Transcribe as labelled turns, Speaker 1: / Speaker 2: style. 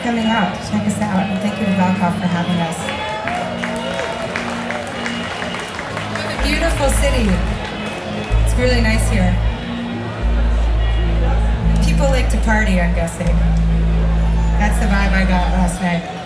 Speaker 1: coming out to check us out. And thank you to Valkov for having us. What a beautiful city. It's really nice here. People like to party, I'm guessing. That's the vibe I got last night.